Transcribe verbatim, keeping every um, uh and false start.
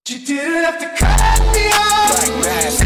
You didn't have to cut me off. Like that.